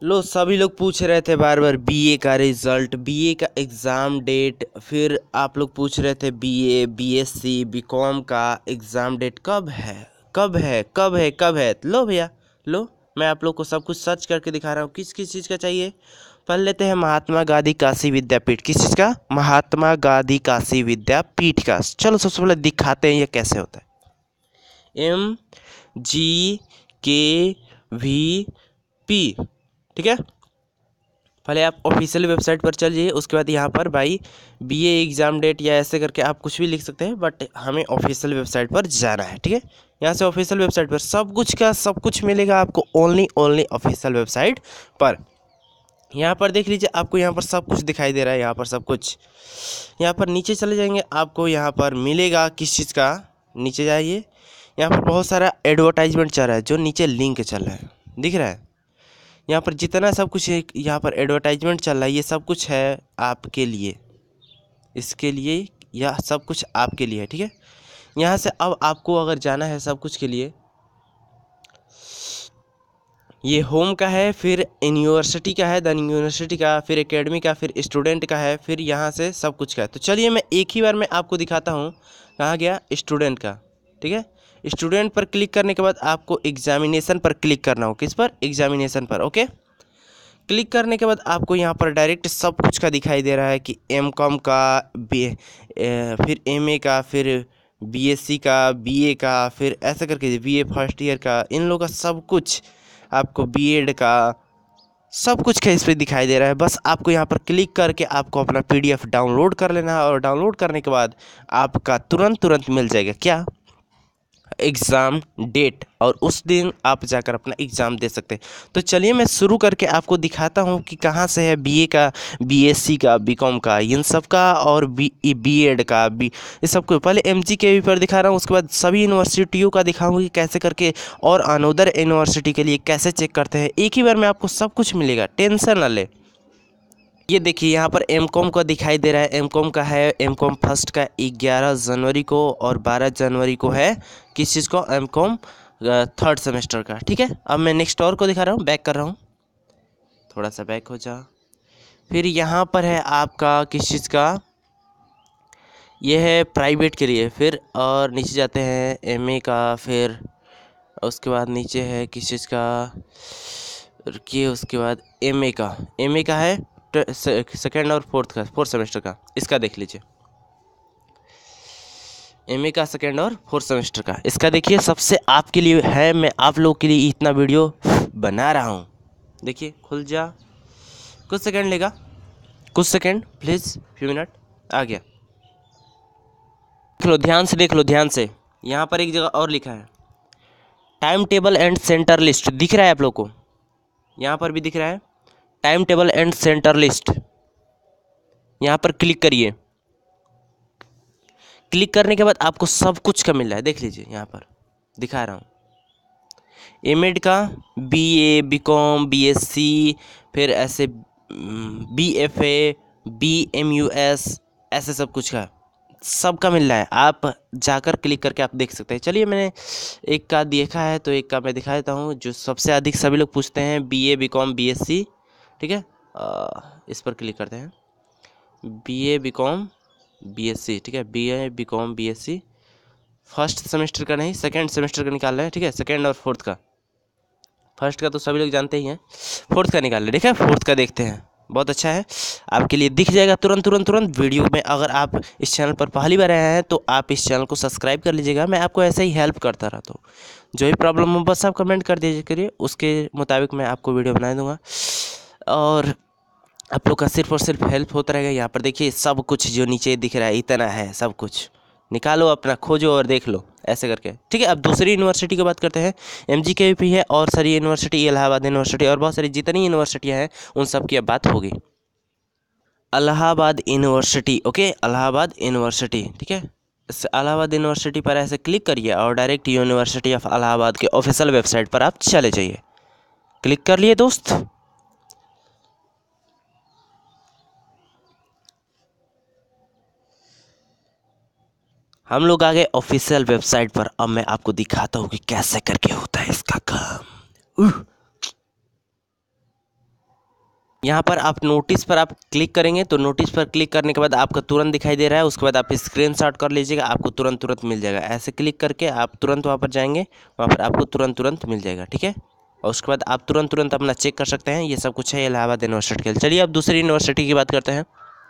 लो सभी लोग पूछ रहे थे बार बार बीए का रिजल्ट, बीए का एग्ज़ाम डेट, फिर आप लोग पूछ रहे थे बीए, बीएससी, बीकॉम का एग्ज़ाम डेट कब है, कब है, कब है, कब है। लो भैया, लो मैं आप लोग को सब कुछ सर्च करके दिखा रहा हूँ। किस किस चीज़ का चाहिए, पढ़ लेते हैं। महात्मा गांधी काशी विद्यापीठ, किस चीज़ का? महात्मा गांधी काशी विद्यापीठ का। चलो सबसे पहले दिखाते हैं ये कैसे होता है। MGKVP, ठीक है। पहले आप ऑफिशियल वेबसाइट पर चल जाइए, उसके बाद यहाँ पर भाई बीए एग्ज़ाम डेट या ऐसे करके आप कुछ भी लिख सकते हैं, बट हमें ऑफिशियल वेबसाइट पर जाना है, ठीक है। यहाँ से ऑफिशियल वेबसाइट पर सब कुछ का सब कुछ मिलेगा आपको, ओनली ओनली ऑफिशियल वेबसाइट पर। यहाँ पर देख लीजिए, आपको यहाँ पर सब कुछ दिखाई दे रहा है, यहाँ पर सब कुछ। यहाँ पर नीचे चले जाएंगे, आपको यहाँ पर मिलेगा किस चीज़ का, नीचे जाइए। यहाँ पर बहुत सारा एडवर्टाइजमेंट चल रहा है, जो नीचे लिंक चल रहा है, दिख रहा है। यहाँ पर जितना सब कुछ है, यहाँ पर एडवर्टाइजमेंट चल रहा है, ये सब कुछ है आपके लिए, इसके लिए यह सब कुछ आपके लिए है, ठीक है। यहाँ से अब आपको अगर जाना है सब कुछ के लिए, ये होम का है, फिर यूनिवर्सिटी का है, देन यूनिवर्सिटी का, फिर एकेडमी का, फिर स्टूडेंट का है, फिर यहाँ से सब कुछ का है। तो चलिए मैं एक ही बार में आपको दिखाता हूँ। कहाँ गया? स्टूडेंट का, ठीक है। स्टूडेंट पर क्लिक करने के बाद आपको एग्जामिनेशन पर क्लिक करना हो। किस पर? एग्जामिनेशन पर, ओके। क्लिक करने के बाद आपको यहाँ पर डायरेक्ट सब कुछ का दिखाई दे रहा है कि एमकॉम का, फिर एमए का, फिर बीएससी का, बीए का, फिर ऐसा करके बीए फर्स्ट ईयर का, इन लोगों का सब कुछ, आपको बीएड का सब कुछ का इस पर दिखाई दे रहा है। बस आपको यहाँ पर क्लिक करके आपको अपना पीडीएफ डाउनलोड कर लेना है, और डाउनलोड करने के बाद आपका तुरंत मिल जाएगा क्या? एग्ज़ाम डेट, और उस दिन आप जाकर अपना एग्ज़ाम दे सकते हैं। तो चलिए मैं शुरू करके आपको दिखाता हूँ कि कहाँ से है बीए का, बीएससी का, बीकॉम का, इन सब का, और बीएड का, ये सब को पहले एमजीकेवी पर दिखा रहा हूँ, उसके बाद सभी यूनिवर्सिटियों का दिखाऊंगी कैसे करके, और अनोदर यूनिवर्सिटी के लिए कैसे चेक करते हैं। एक ही बार में आपको सब कुछ मिलेगा, टेंशन ना ले। ये देखिए यहाँ पर एमकॉम का दिखाई दे रहा है, एमकॉम का है, एमकॉम फर्स्ट का 11 जनवरी को, और 12 जनवरी को है किस चीज़ को? एमकॉम थर्ड सेमेस्टर का, ठीक है। अब मैं नेक्स्ट और को दिखा रहा हूँ, बैक कर रहा हूँ, थोड़ा सा बैक हो जा। फिर यहाँ पर है आपका किस चीज़ का? ये है प्राइवेट के लिए। फिर और नीचे जाते हैं एमए का, फिर उसके बाद नीचे है किस चीज़ का, रुकिए, उसके बाद एमए का है सेकेंड और फोर्थ सेमेस्टर का, इसका देख लीजिए। एमए का सेकेंड और फोर्थ सेमेस्टर का, इसका देखिए, सबसे आपके लिए है, मैं आप लोग के लिए इतना वीडियो बना रहा हूँ। देखिए खुल जा, कुछ सेकंड लेगा, कुछ सेकंड प्लीज़, फ्यू मिनट, आ गया। देख लो, ध्यान से देख लो, ध्यान से। यहाँ पर एक जगह और लिखा है time table and centre list, दिख रहा है आप लोग को? यहाँ पर भी दिख रहा है time table and centre list. यहाँ पर क्लिक करिए। क्लिक करने के बाद आपको सब कुछ का मिल रहा है, देख लीजिए, यहाँ पर दिखा रहा हूँ। एमएड का, बीए, बीकॉम, बीएससी, फिर ऐसे बीएफए, बीएमयूएस, ऐसे सब कुछ का सबका मिल रहा है। आप जाकर क्लिक करके आप देख सकते हैं। चलिए मैंने एक का देखा है, तो एक का मैं दिखा देता हूँ, जो सबसे अधिक सभी लोग पूछते हैं, बीए, बीकॉम, बीएससी, ठीक है। इस पर क्लिक करते हैं, बीए, बीकॉम, बीएससी, ठीक है। BA, BCom, BSc, first semester का नहीं, सेकेंड सेमेस्टर का निकाल रहे हैं, ठीक है। सेकेंड और फोर्थ का, फर्स्ट का तो सभी लोग जानते ही हैं, फोर्थ का निकाल रहे, ठीक है। फोर्थ का देखते हैं, बहुत अच्छा है, आपके लिए दिख जाएगा तुरंत वीडियो में। अगर आप इस चैनल पर पहली बार आए हैं तो आप इस चैनल को सब्सक्राइब कर लीजिएगा, मैं आपको ऐसे ही हेल्प करता रहता हूँ। जो भी प्रॉब्लम हो बस आप कमेंट कर दीजिए करिए, उसके मुताबिक मैं आपको वीडियो बना दूँगा, और आप लोग का सिर्फ और सिर्फ हेल्प होता रहेगा। यहाँ पर देखिए सब कुछ जो नीचे दिख रहा है, इतना है, सब कुछ निकालो, अपना खोजो और देख लो, ऐसे करके, ठीक है। अब दूसरी यूनिवर्सिटी की बात करते हैं। एमजीकेवी है, और सारी यूनिवर्सिटी, इलाहाबाद यूनिवर्सिटी, और बहुत सारी जितनी यूनिवर्सिटियाँ हैं उन सब की अब बात होगी। Allahabad university, okay, Allahabad university, ठीक है। इस इलाहाबाद यूनिवर्सिटी पर ऐसे क्लिक करिए, और डायरेक्ट यूनिवर्सिटी ऑफ इलाहाबाद के ऑफिशियल वेबसाइट पर आप चले जाइए। क्लिक कर लिए दोस्त। हम लोग आ गए ऑफिशियल वेबसाइट पर। अब मैं आपको दिखाता हूँ कि कैसे करके होता है इसका काम। यहाँ पर आप नोटिस पर आप क्लिक करेंगे तो नोटिस पर क्लिक करने के बाद आपका तुरंत दिखाई दे रहा है। उसके बाद आप स्क्रीनशॉट कर लीजिएगा, आपको तुरंत मिल जाएगा। ऐसे क्लिक करके आप तुरंत वहाँ पर जाएंगे, वहाँ पर आपको तुरंत मिल जाएगा, ठीक है। और उसके बाद आप तुरंत अपना चेक कर सकते हैं। ये सब कुछ है इलाहाबाद यूनिवर्सिटी के लिए। चलिए अब दूसरी यूनिवर्सिटी की बात करते हैं।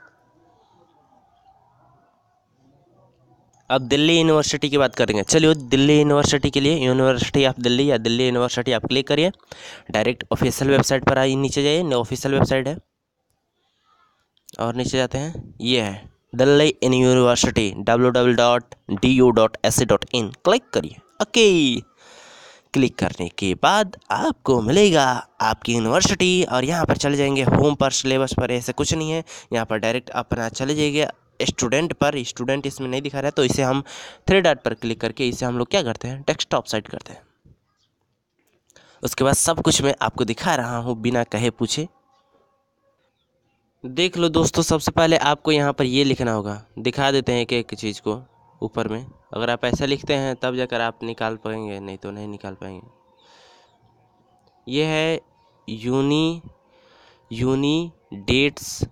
अब दिल्ली यूनिवर्सिटी की बात करेंगे। चलिए दिल्ली यूनिवर्सिटी के लिए यूनिवर्सिटी ऑफ दिल्ली या दिल्ली यूनिवर्सिटी आप क्लिक करिए। डायरेक्ट ऑफिशियल वेबसाइट पर आइए, नीचे जाइए, ऑफिशियल वेबसाइट है और नीचे जाते हैं। ये है दिल्ली यूनिवर्सिटी www.du.ac.in। क्लिक करिए, ओके। क्लिक करने के बाद आपको मिलेगा आपकी यूनिवर्सिटी और यहाँ पर चले जाएंगे होम पर, सिलेबस पर। ऐसे कुछ नहीं है, यहाँ पर डायरेक्ट अपना चले जाइए स्टूडेंट पर। स्टूडेंट इसमें नहीं दिखा रहा है तो इसे हम 3 डॉट पर क्लिक करके इसे हम लोग क्या करते हैं, डेस्कटॉप साइड करते हैं। उसके बाद सब कुछ मैं आपको दिखा रहा हूँ बिना कहे पूछे। देख लो दोस्तों, सबसे पहले आपको यहाँ पर ये लिखना होगा। दिखा देते हैं एक एक चीज़ को ऊपर में। अगर आप ऐसा लिखते हैं तब जाकर आप निकाल पाएंगे, नहीं तो नहीं निकाल पाएंगे। ये है यूनी डेट्स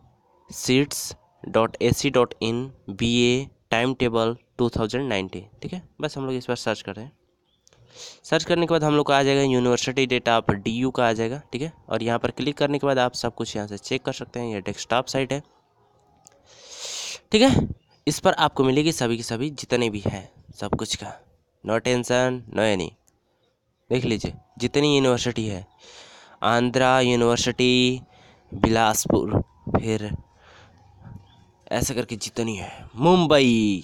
सीट्स.ac.in BA टाइम टेबल 2090, ठीक है। बस हम लोग इस पर सर्च कर रहे हैं। सर्च करने के बाद हम लोग को आ जाएगा यूनिवर्सिटी डेटा आप DU का आ जाएगा, ठीक है। और यहाँ पर क्लिक करने के बाद आप सब कुछ यहाँ से चेक कर सकते हैं। ये डेस्कटॉप साइट है, ठीक है। इस पर आपको मिलेगी सभी की सभी जितने भी हैं सब कुछ का। No tension, no any. देख लीजिए जितनी यूनिवर्सिटी है, आंध्रा यूनिवर्सिटी, बिलासपुर, फिर ऐसे करके जितनी है, मुंबई,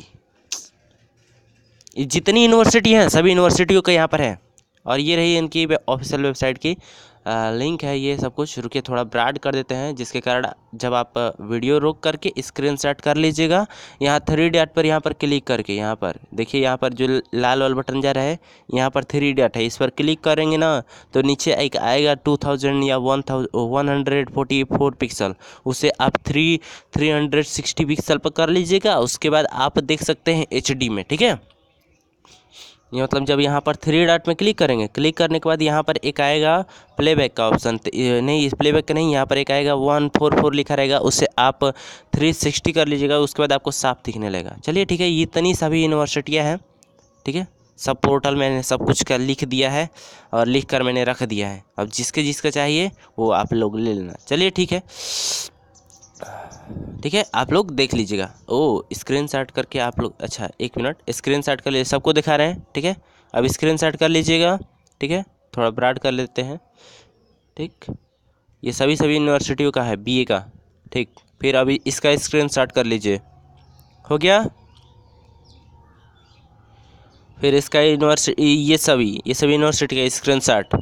जितनी यूनिवर्सिटी हैं सभी यूनिवर्सिटियों का यहाँ पर है। और ये रही इनकी ऑफिशियल वेबसाइट की लिंक है। ये सब कुछ रुके थोड़ा ब्राड कर देते हैं, जिसके कारण जब आप वीडियो रोक करके स्क्रीनशॉट कर लीजिएगा। यहाँ 3 डॉट पर यहाँ पर क्लिक करके, यहाँ पर देखिए, यहाँ पर जो लाल वाला बटन जा रहा है, यहाँ पर 3 डॉट है, इस पर क्लिक करेंगे ना तो नीचे एक आएगा 2000 या 1144 पिक्सल। उसे आप 360 पिक्सल पर कर लीजिएगा। उसके बाद आप देख सकते हैं HD में, ठीक है। ये मतलब जब यहाँ पर 3 डॉट में क्लिक करेंगे, क्लिक करने के बाद यहाँ पर एक आएगा प्लेबैक का ऑप्शन। नहीं, इस प्लेबैक का नहीं, यहाँ पर एक आएगा 144 लिखा रहेगा, उससे आप 360 कर लीजिएगा। उसके बाद आपको साफ दिखने लगेगा। चलिए ठीक है, इतनी सभी यूनिवर्सिटियाँ हैं, ठीक है। सब पोर्टल मैंने सब कुछ का लिख दिया है और लिख कर मैंने रख दिया है। अब जिसका चाहिए वो आप लोग ले लेना। चलिए ठीक है, ठीक है, आप लोग देख लीजिएगा। ओ स्क्रीनशॉट करके आप लोग, अच्छा 1 मिनट, स्क्रीनशॉट कर ले, सबको दिखा रहे हैं, ठीक है। अब स्क्रीनशॉट कर लीजिएगा, ठीक है। थोड़ा ब्राड कर लेते हैं, ठीक। ये सभी यूनिवर्सिटियों का है BA का, ठीक। फिर अभी इसका स्क्रीनशॉट कर लीजिए, हो गया। फिर इसका यूनिवर्सिटी, ये सभी यूनिवर्सिटी का स्क्रीनशॉट,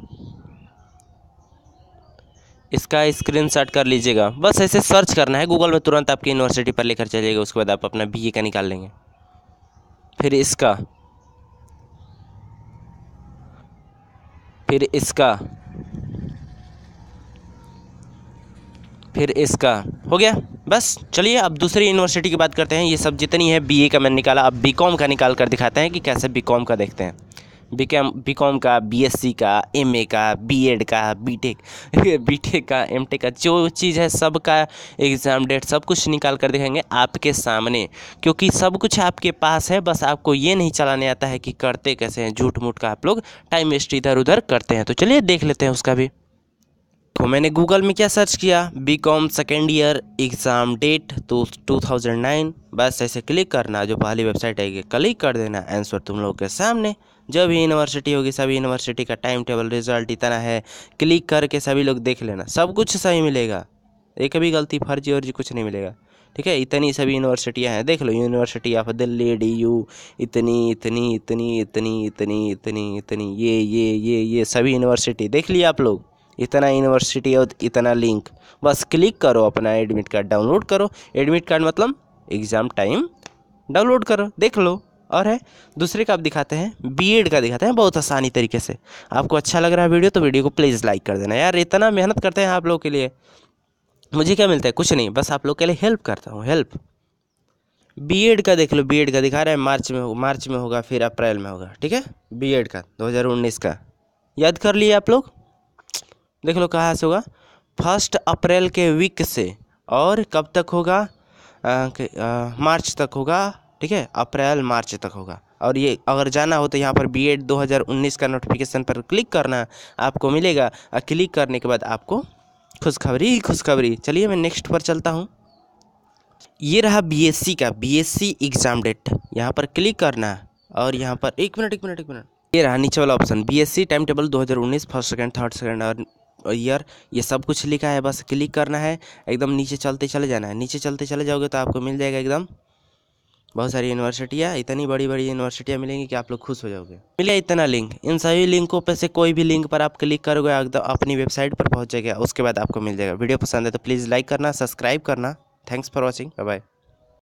इसका स्क्रीनशॉट कर लीजिएगा। बस ऐसे सर्च करना है गूगल में, तुरंत आपकी यूनिवर्सिटी पर लेकर चलिएगा। उसके बाद आप अपना BA का निकाल लेंगे। फिर इसका, फिर इसका, फिर इसका, हो गया। बस चलिए अब दूसरी यूनिवर्सिटी की बात करते हैं। ये सब जितनी है BA का मैंने निकाला, अब BCom का निकाल कर दिखाते हैं कि कैसे BCom का देखते हैं। BCom का, BSc का, MA का, BEd का, BTech का, MTech का, जो चीज़ है सब का एग्ज़ाम डेट सब कुछ निकाल कर दिखाएंगे आपके सामने, क्योंकि सब कुछ आपके पास है। बस आपको ये नहीं चलाने आता है कि करते कैसे हैं। झूठ मूठ का आप लोग टाइम वेस्ट इधर उधर करते हैं। तो चलिए देख लेते हैं उसका भी। तो मैंने गूगल में क्या सर्च किया, BCom second year exam date तो 2009। बस ऐसे क्लिक करना, जो पहली वेबसाइट आएगी क्लिक कर देना, आंसर तुम लोगों के सामने। जो भी यूनिवर्सिटी होगी सभी यूनिवर्सिटी का टाइम टेबल, रिजल्ट इतना है, क्लिक करके सभी लोग देख लेना, सब कुछ सही मिलेगा। एक भी गलती फर्जी वर्जी कुछ नहीं मिलेगा, ठीक है। इतनी सभी यूनिवर्सिटियाँ हैं, देख लो। यूनिवर्सिटी ऑफ दिल्ली DU, इतनी इतनी इतनी इतनी इतनी इतनी इतनी, ये सभी यूनिवर्सिटी देख लिया आप लोग। इतना यूनिवर्सिटी और इतना लिंक, बस क्लिक करो, अपना एडमिट कार्ड डाउनलोड करो। एडमिट कार्ड मतलब एग्ज़ाम टाइम डाउनलोड करो, देख लो। और है दूसरे का आप दिखाते हैं, BEd का दिखाते हैं बहुत आसानी तरीके से। आपको अच्छा लग रहा है वीडियो तो वीडियो को प्लीज़ लाइक कर देना यार। इतना मेहनत करते हैं आप लोगों के लिए, मुझे क्या मिलता है, कुछ नहीं, बस आप लोग के लिए हेल्प करता हूँ, हेल्प। BEd का देख लो, BEd का दिखा रहा है मार्च में होगा, फिर अप्रैल में होगा, ठीक है। BEd का 2019 का याद कर लिए आप लोग, देख लो कहाँ से होगा। 1 अप्रैल के वीक से, और कब तक होगा, मार्च तक होगा, ठीक है, अप्रैल मार्च तक होगा। और ये अगर जाना हो तो यहाँ पर B.Ed 2019 का नोटिफिकेशन पर क्लिक करना, आपको मिलेगा। और क्लिक करने के बाद आपको खुशखबरी ही खुशखबरी। चलिए मैं नेक्स्ट पर चलता हूँ। ये रहा BSc का, BSc एग्ज़ाम डेट, यहाँ पर क्लिक करना है। और यहाँ पर एक मिनट, ये रहा नीचे वाला option, BSc time table 2019 first second third second और ईयर, ये सब कुछ लिखा है, बस क्लिक करना है। एकदम नीचे चलते चले जाना है, नीचे चलते चले जाओगे तो आपको मिल जाएगा एकदम बहुत सारी यूनिवर्सिटियाँ, इतनी बड़ी बड़ी यूनिवर्सिटियाँ मिलेंगी कि आप लोग खुश हो जाओगे। मिलेगा इतना लिंक, इन सभी लिंकों पर से कोई भी लिंक पर आप क्लिक करोगे एकदम अपनी वेबसाइट पर पहुँच जाएगा। उसके बाद आपको मिल जाएगा। वीडियो पसंद है तो प्लीज़ लाइक करना, सब्सक्राइब करना। Thanks for watching, bye bye.